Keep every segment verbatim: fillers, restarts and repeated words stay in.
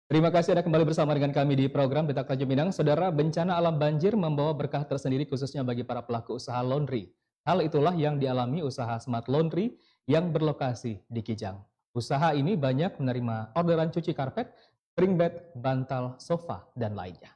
Terima kasih Anda kembali bersama dengan kami di program Detak Tanjung Pinang. Saudara, bencana alam banjir membawa berkah tersendiri khususnya bagi para pelaku usaha laundry. Hal itulah yang dialami usaha Smart Laundry yang berlokasi di Kijang. Usaha ini banyak menerima orderan cuci karpet, spring bed, bantal, sofa, dan lainnya.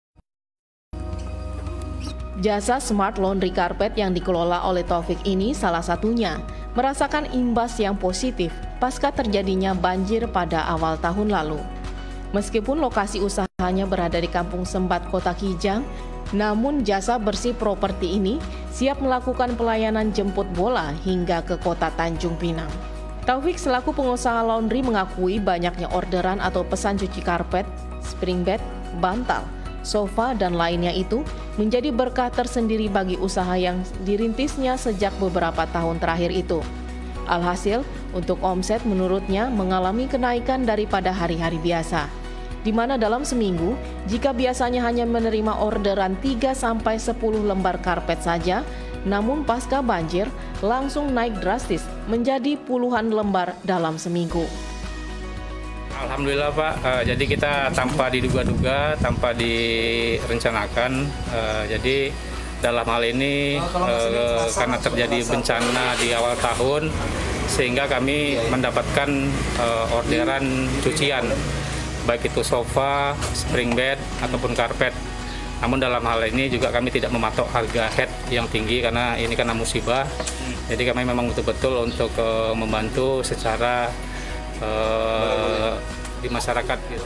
Jasa Smart Laundry Carpet yang dikelola oleh Taufik ini salah satunya merasakan imbas yang positif pasca terjadinya banjir pada awal tahun lalu. Meskipun lokasi usahanya berada di Kampung Sembat, Kota Kijang, namun jasa bersih properti ini siap melakukan pelayanan jemput bola hingga ke Kota Tanjung Pinang. Taufik selaku pengusaha laundry mengakui banyaknya orderan atau pesan cuci karpet, spring bed, bantal, sofa, dan lainnya itu menjadi berkah tersendiri bagi usaha yang dirintisnya sejak beberapa tahun terakhir itu. Alhasil, untuk omset menurutnya mengalami kenaikan daripada hari-hari biasa, di mana dalam seminggu, jika biasanya hanya menerima orderan tiga sampai sepuluh lembar karpet saja, namun pasca banjir langsung naik drastis menjadi puluhan lembar dalam seminggu. Alhamdulillah Pak, uh, jadi kita tanpa diduga-duga, tanpa direncanakan, uh, jadi dalam hal ini uh, karena terjadi bencana di awal tahun, sehingga kami mendapatkan uh, orderan cucian, baik itu sofa, spring bed, ataupun karpet. Namun dalam hal ini juga kami tidak mematok harga head yang tinggi karena ini karena musibah, jadi kami memang betul-betul untuk uh, membantu secara Uh, di masyarakat gitu.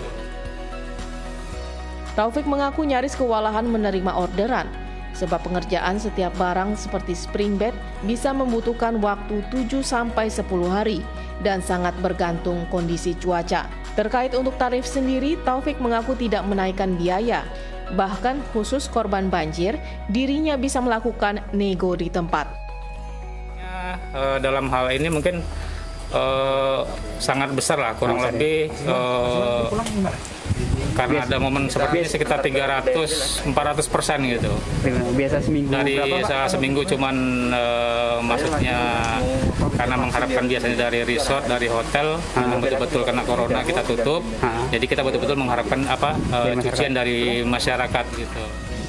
Taufik mengaku nyaris kewalahan menerima orderan sebab pengerjaan setiap barang seperti spring bed bisa membutuhkan waktu tujuh sampai sepuluh hari dan sangat bergantung kondisi cuaca. Terkait untuk tarif sendiri, Taufik mengaku tidak menaikkan biaya. Bahkan khusus korban banjir, dirinya bisa melakukan nego di tempat. Ya, uh, dalam hal ini mungkin Uh, sangat besar lah, kurang lebih uh, karena ada momen seperti ini sekitar tiga ratus sampai empat ratus persen gitu. Biasa seminggu dari berapa, seminggu cuman uh, maksudnya karena mengharapkan biasanya dari resort, dari hotel, memang betul-betul karena corona kita tutup, jadi kita betul-betul mengharapkan apa uh, cucian dari masyarakat gitu.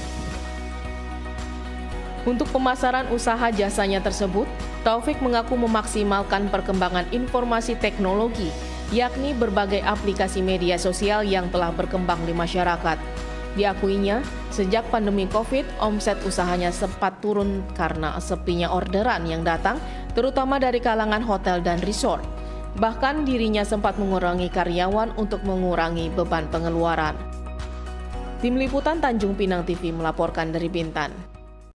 Untuk pemasaran usaha jasanya tersebut, Taufik mengaku memaksimalkan perkembangan informasi teknologi, yakni berbagai aplikasi media sosial yang telah berkembang di masyarakat. Diakuinya, sejak pandemi COVID, omset usahanya sempat turun karena sepinya orderan yang datang, terutama dari kalangan hotel dan resort. Bahkan dirinya sempat mengurangi karyawan untuk mengurangi beban pengeluaran. Tim Liputan Tanjung Pinang T V melaporkan dari Bintan.